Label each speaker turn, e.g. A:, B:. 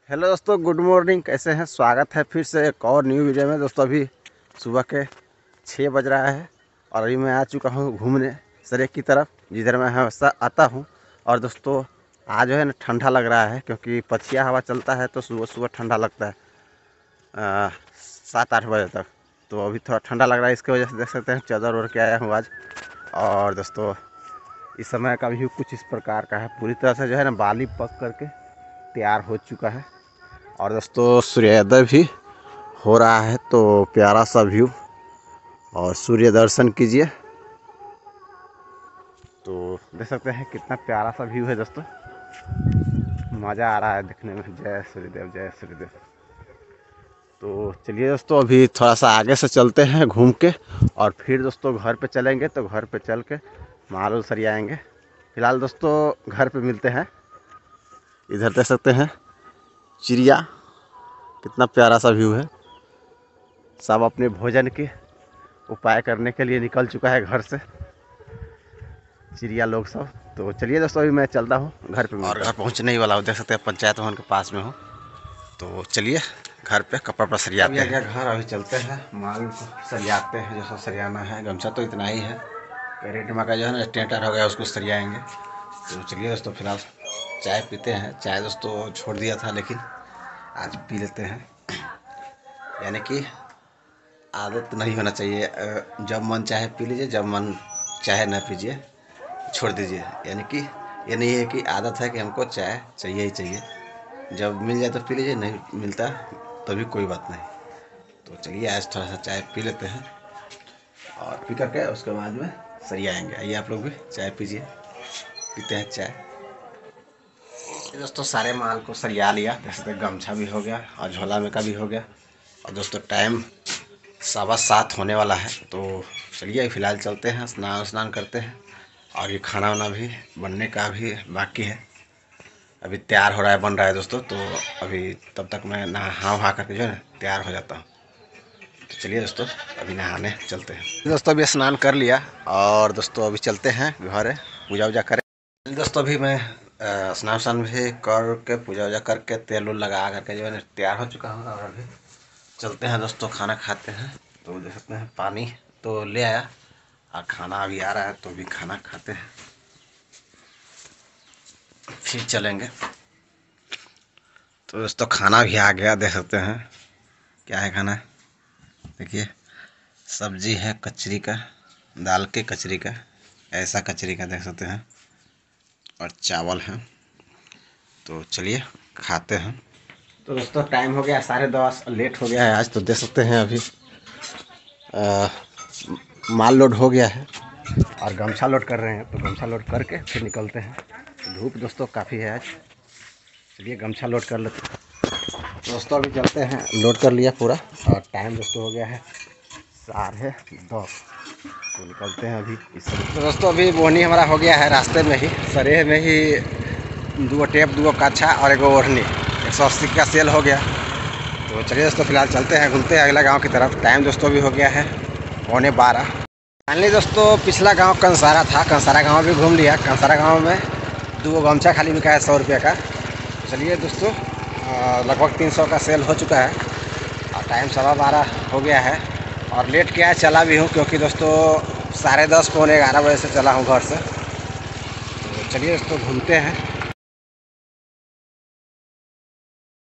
A: Hello दोस्तों, good morning. कैसे हैं? स्वागत है फिर से एक और न्यू वीडियो में। दोस्तों अभी सुबह के 6 बज रहा है और अभी मैं आ चुका हूं घूमने सरेक की तरफ, जिधर मैं हमेशा आता हूं। और दोस्तों आज जो है ना ठंडा लग रहा है, क्योंकि पछिया हवा चलता है तो सुबह सुबह ठंडा लगता है 7-8 बजे तक। तो अभी थोड़ा ठंडा लग रहा है, इसकी वजह से देख सकते हैं चादर ओढ़ के आया हूँ आज। और दोस्तों इस समय का व्यू कुछ इस प्रकार का है। पूरी तरह से जो है ना बाली पक करके तैयार हो चुका है और दोस्तों सूर्योदय भी हो रहा है। तो प्यारा सा व्यू और सूर्य दर्शन कीजिए। तो देख सकते हैं कितना प्यारा सा व्यू है दोस्तों, मज़ा आ रहा है देखने में। जय सूर्यदेव, जय सूर्यदेव। तो चलिए दोस्तों अभी थोड़ा सा आगे से चलते हैं घूम के, और फिर दोस्तों घर पे चलेंगे। तो घर पे चल के माल सरियाएंगे। फिलहाल दोस्तों घर पे मिलते हैं। इधर देख सकते हैं चिड़िया, कितना प्यारा सा व्यू है। सब अपने भोजन के उपाय करने के लिए निकल चुका है घर से, चिड़िया लोग सब। तो चलिए दोस्तों अभी मैं चलता हूँ घर पे, और घर पहुँचने ही वाला हूँ। देख सकते हैं पंचायत भवन के पास में हूँ। तो चलिए घर पे कपड़ा सरियाते हैं। घर अभी चलते हैं, माल को सरियाते हैं। जो सब सरियाना है, गमछा तो इतना ही है। कैरेट में का जो है ना टेंटर हो गया, उसको सरियाएंगे। तो चलिए दोस्तों फिलहाल चाय पीते हैं। चाय दोस्तों छोड़ दिया था, लेकिन आज पी लेते हैं। यानी कि आदत नहीं होना चाहिए, जब मन चाहे पी लीजिए, जब मन चाहे न पीजिए, छोड़ दीजिए। यानी कि ये नहीं है कि आदत है कि हमको चाय चाहिए ही चाहिए। जब मिल जाए तो पी लीजिए, नहीं मिलता तो भी कोई बात नहीं। तो चलिए आज थोड़ा सा चाय पी लेते हैं और पी करके उसके बाद में सरियाएंगे। आइए आप लोग भी चाय पीजिए, पीते हैं चाय। दोस्तों सारे माल को सरिया लिया। जैसे गमछा भी हो गया और झोला में का भी हो गया। और दोस्तों टाइम 7:15 होने वाला है। तो चलिए फिलहाल चलते हैं, स्नान करते हैं। और ये खाना वाना भी बनने का भी बाकी है, अभी तैयार हो रहा है, बन रहा है दोस्तों। तो अभी तब तक मैं नहा करके जो है ना तैयार हो जाता हूँ। तो चलिए दोस्तों अभी नहाने चलते हैं। दोस्तों अभी स्नान कर लिया और दोस्तों अभी चलते हैं घर, पूजा वूजा करें। दोस्तों अभी मैं स्नान भी करके पूजा वूजा करके तेल उल लगा करके जो है ना तैयार हो चुका हूँ। और अभी चलते हैं दोस्तों खाना खाते हैं। तो देख सकते हैं पानी तो ले आया और खाना अभी आ रहा है, तो अभी खाना खाते हैं फिर चलेंगे। तो दोस्तों खाना भी आ गया। देख सकते हैं क्या है खाना। देखिए सब्जी है कचरी का, दाल के कचरी का, ऐसा कचरी का देख सकते हैं, और चावल है। तो चलिए खाते हैं। तो दोस्तों टाइम हो गया 10:30, लेट हो गया है आज। तो देख सकते हैं अभी माल लोड हो गया है और गमछा लोड कर रहे हैं। तो गमछा लोड करके फिर निकलते हैं। धूप दोस्तों काफ़ी है आज। चलिए गमछा लोड कर लेते हैं। दोस्तों अभी चलते हैं, लोड कर लिया पूरा और टाइम दोस्तों हो गया है 10:30। तो निकलते हैं अभी इस। तो दोस्तों अभी बोहनी हमारा हो गया है, रास्ते में ही सरेह में ही 2 टेप 2 काछा और 1 ओढ़नी 180 का सेल हो गया। तो चलिए दोस्तों फिलहाल चलते हैं, घूमते हैं अगला गांव की तरफ। टाइम दोस्तों भी हो गया है 11:15। फाइनली दोस्तों पिछला गांव कंसारा था, कंसारा गांव भी घूम लिया। कंसारा गांव में 2 गमछा खाली बिका है 100 रुपये का। तो चलिए दोस्तों लगभग 300 का सेल हो चुका है और टाइम 12:15 हो गया है। और लेट किया है, चला भी हूँ, क्योंकि दोस्तों 10:30 11 बजे से चला हूँ घर से। तो चलिए दोस्तों घूमते हैं।